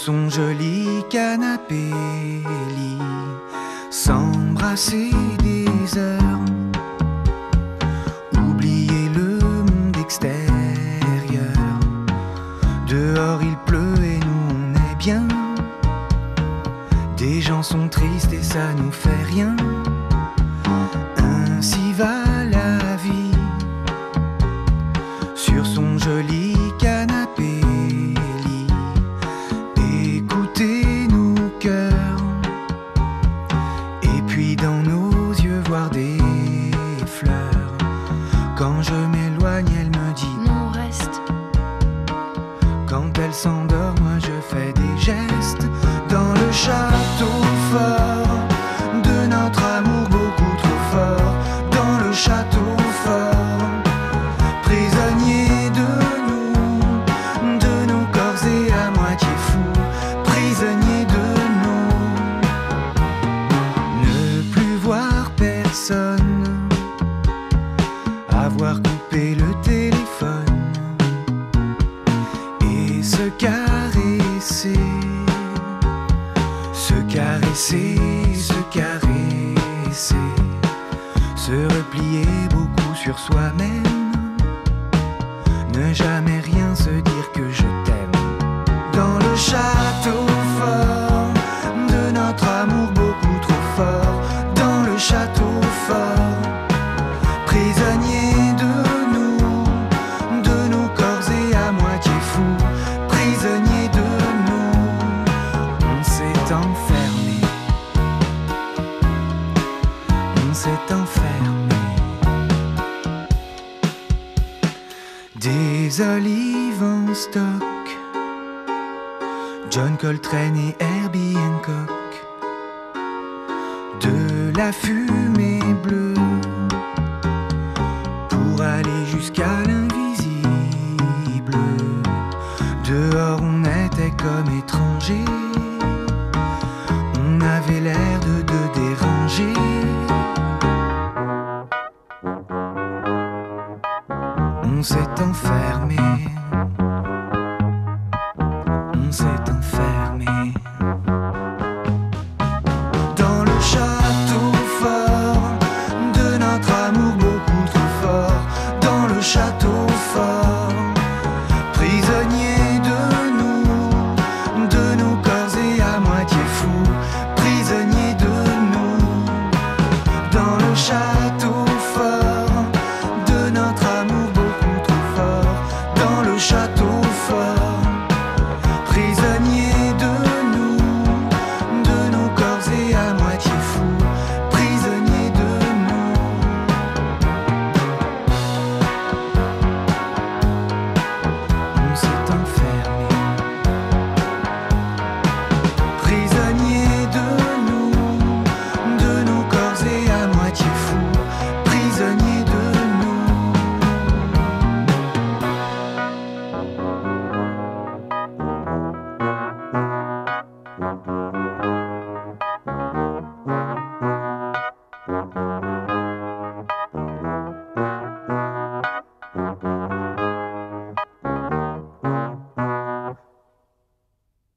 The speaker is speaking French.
son joli canapé-lit, s'embrasser des heures, oublier le monde extérieur. Dehors il pleut et nous on est bien. Des gens sont tristes et ça nous fait rien. Ainsi va la vie sur son joli canapé-lit. Écouter nos cœurs et puis dans nos yeux voir des fleurs. Quand je m'éloigne, elle me dit non, reste. Quand elle s'endort, moi je fais des gestes. Dans le château fort de notre amour beaucoup trop fort. Dans le château fort, prisonnier de nos corps et à moitié fous. Prisonnier de nous, ne plus voir personne, avoir coupé le téléphone et se caresser. Se caresser, se caresser, se replier beaucoup sur soi-même, ne jamais rien se dire que je t'aime. Dans le château fort de notre amour beaucoup trop fort. Dans le château fort, prisonnier de nos corps et à moitié fous. Prisonnier de nous, on s'est enfermé, on s'est enfermé. Des olives en stock, John Coltrane et Herbie Hancock. De la fumée bleue pour aller jusqu'à l'invisible. Dehors on était comme étrangers, on avait l'air